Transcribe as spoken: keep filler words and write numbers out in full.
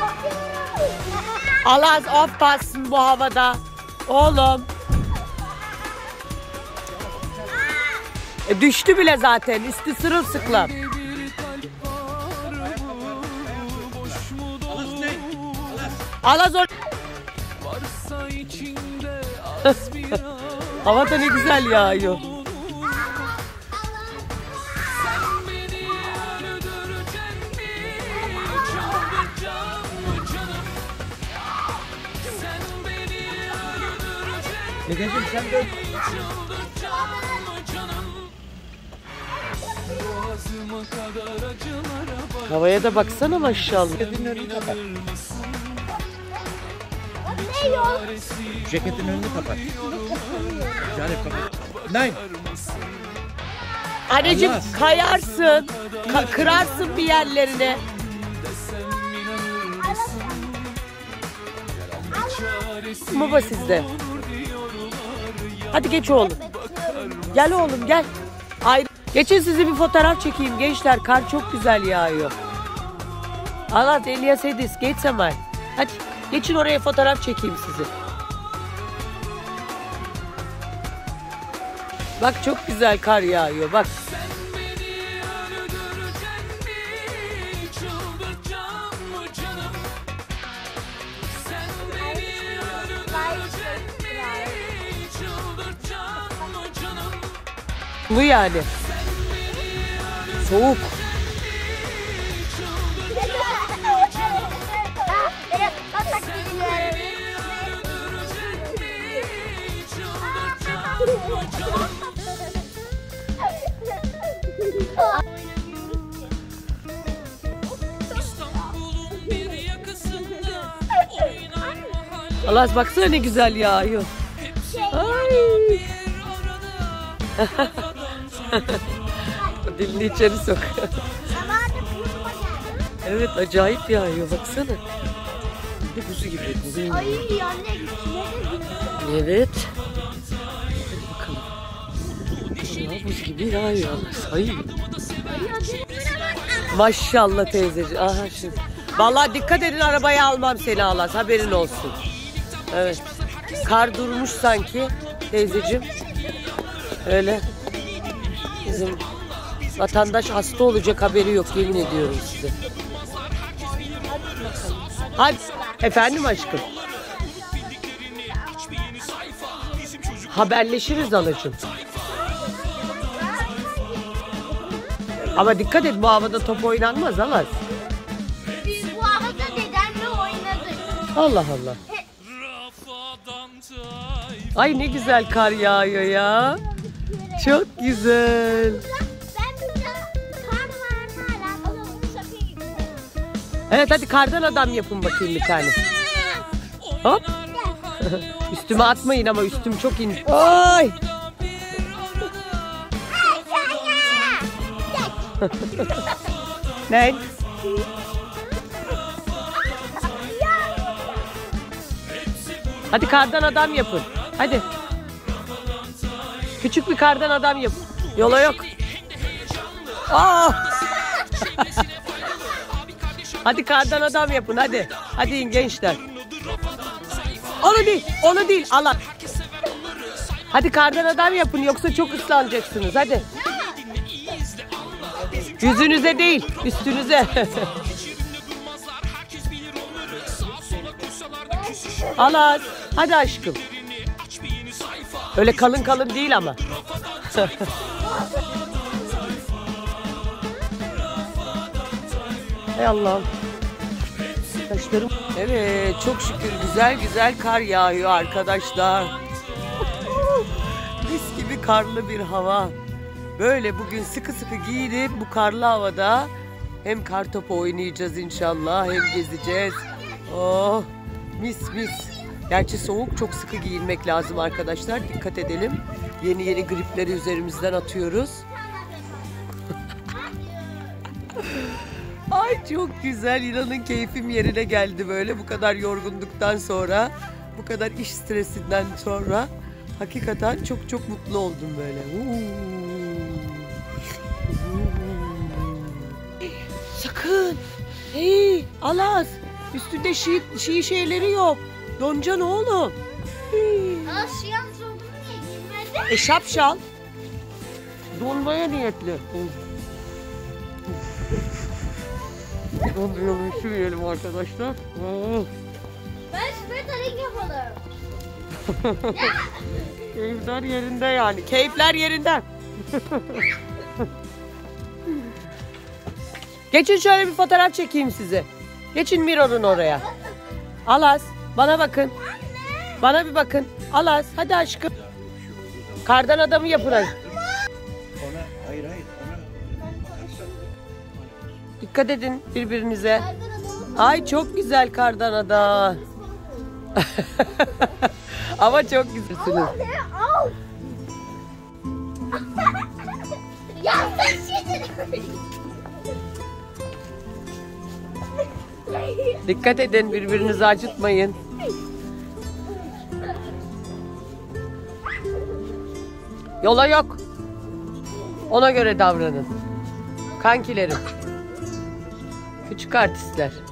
Alaz of bassın bu havada. Oğlum. E düştü bile zaten. Üstü sırılsıklam. Alaz or... Hava da ne güzel yağıyor. Dedeciğim sen de... Havaya da baksana maşallah. Ceketin önünü kapat. Ne yok? Ceketin önünü kapat. Yani kapat. Nein. Anneciğim Allah. kayarsın, ka kırarsın bir yerlerini. Baba sizde. Hadi geç oğlum. Gel oğlum gel. Ayrı. Geçin sizi bir fotoğraf çekeyim gençler. Kar çok güzel yağıyor. Allah Elias Edis geç Samay. Hadi geçin oraya fotoğraf çekeyim sizi. Bak çok güzel kar yağıyor bak. Bu yani. Soğuk. Allah baksana ne güzel yağıyor. Ay. Dilini içeri sok. Evet acayip yağıyor baksana. Bir buzu gibi. Ay anne. Evet. Hadi bakalım. Allah buz gibi yağıyor. Ay. Maşallah teyzeciğim. Aha şimdi. Vallahi dikkat edin arabaya almam seni Allah. Haberin olsun. Evet. Kar durmuş sanki teyzeciğim. Öyle. Bizim vatandaş hasta olacak haberi yok yemin ediyorum size. Hadi. Efendim aşkım. Haberleşiriz anacığım. Ama dikkat et bu havada top oynanmaz ama. Biz bu havada dedemle oynadık. Allah Allah. Ay ne güzel kar yağıyor ya. Çok güzel. Ben bir de karlarla alakalı onu satayım. Evet hadi kardan adam yapın bakayım bir tane. Hop. Üstüme atmayın ama üstüm çok ince. Ay. Ne? Hadi kardan adam yapın. Hadi. Küçük bir kardan adam yapın. Yola yok. Aa! Hadi kardan adam yapın hadi. Hadi gençler. Onu değil, onu değil. Allah. Hadi kardan adam yapın yoksa çok ıslanacaksınız. Hadi. Yüzünüze değil, üstünüze. Allah. Hadi aşkım. Öyle kalın kalın değil ama. Hay Allah'ım. Saçlarım. Evet, çok şükür güzel güzel kar yağıyor arkadaşlar. Mis gibi karlı bir hava. Böyle bugün sıkı sıkı giyinip bu karlı havada hem kar topu oynayacağız inşallah hem gezeceğiz. Oh, mis mis. Gerçi soğuk, çok sıkı giyinmek lazım arkadaşlar. Dikkat edelim. Yeni yeni gripleri üzerimizden atıyoruz. Ay çok güzel. İnanın keyfim yerine geldi böyle. Bu kadar yorgunluktan sonra, bu kadar iş stresinden sonra hakikaten çok çok mutlu oldum böyle. Sakın. Hey, Alaz. Üstünde şi, şi şeyleri yok. Doncan oğlum. Aa şu yalnız olduğunu niye giymedi? E şapşal. Donmaya niyetli. Donmayalım, üşümeyelim arkadaşlar. Oh. Ben şuraya tarik yapalım. Keyifler yerinde yani. Keyifler yerinde. Geçin şöyle bir fotoğraf çekeyim sizi. Geçin Miro'nun oraya. Alas, bana bakın. Bana bir bakın. Alas, hadi aşkım. Kardan adamı yapın hadi. Ona hayır hayır ona Dikkat edin birbirinize. Ay çok güzel kardan adam. Ama çok güzelsiniz. Al. Ya sen şimdi. Dikkat edin, birbirinizi acıtmayın. Yola yok. Ona göre davranın. Kankilerim. Küçük artistler.